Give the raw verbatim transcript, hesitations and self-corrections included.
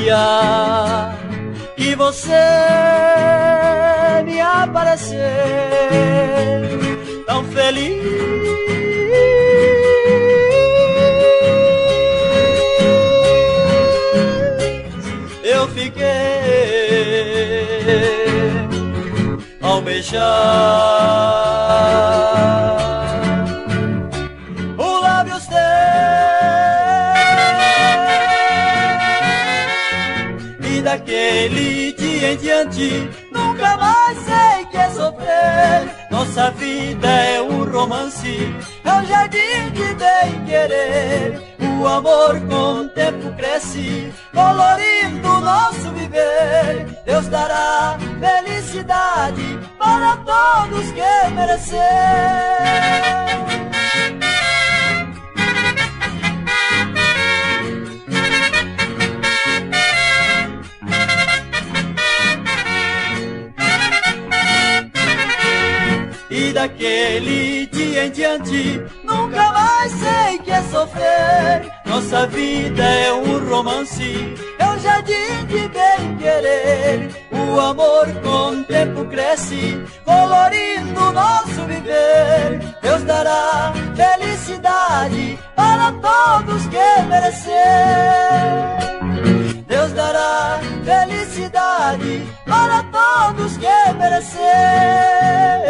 dia que você me apareceu tão feliz, eu fiquei ao beijar os lábios teus, e daquele dia em diante nunca mais sei que é sofrer. Nossa vida é um romance, é um jardim de bem-querer. O amor com o tempo cresce, colorindo nosso viver. Deus dará felicidade para todos que merecer. E daquele dia em diante nunca mais sei que é sofrer. Nossa vida é um romance, é um jardim de bem-querer. O amor com o tempo cresce, colorindo nosso viver. Deus dará felicidade para todos que merecer. Deus dará felicidade para todos que merecer.